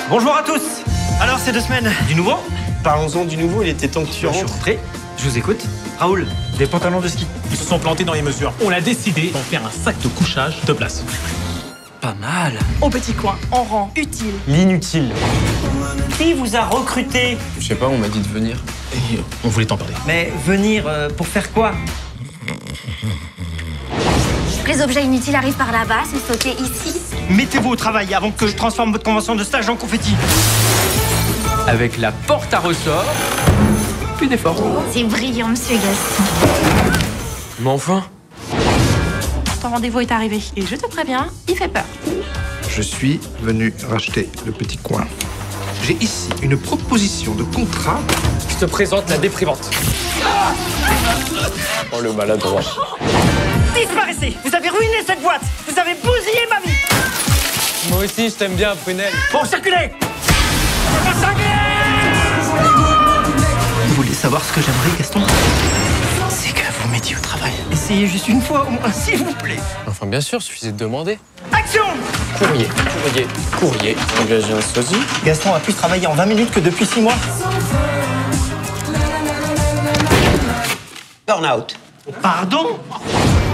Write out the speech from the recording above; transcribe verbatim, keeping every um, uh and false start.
Bonjour à tous. Alors, ces deux semaines, du nouveau? Parlons-en du nouveau, il était temps que tu Je suis rentres. rentré, je vous écoute. Raoul, Des pantalons de ski. Ils se sont plantés dans les mesures. On a décidé d'en faire un sac de couchage de place. pas mal. Au petit coin, en rang, utile. L'inutile. Qui vous a recruté? Je sais pas, on m'a dit de venir. Et on voulait t'en parler. Mais venir euh, pour faire quoi? Les objets inutiles arrivent par là-bas, sont stockés ici. Mettez-vous au travail avant que je transforme votre convention de stage en confetti. Avec la porte à ressort, plus d'effort. C'est brillant, monsieur Gaston. Mais enfin, Ton rendez-vous est arrivé. Et je te préviens, il fait peur. Je suis venu racheter le petit coin. J'ai ici une proposition de contrat. je te présente la déprimante. Oh le maladroit. Disparaissez! Vous avez ruiné cette boîte! Vous avez bousillé ma vie! Moi aussi, je t'aime bien, Prunelle. Bon, circulez! Vous voulez savoir ce que j'aimerais, Gaston? C'est que vous mettiez au travail. Essayez juste une fois au moins, s'il vous plaît. Enfin, bien sûr, suffisait de demander. Action! Courrier, courrier, courrier. Engagé un sosie. Gaston a plus travaillé en vingt minutes que depuis six mois. Burn out. Pardon?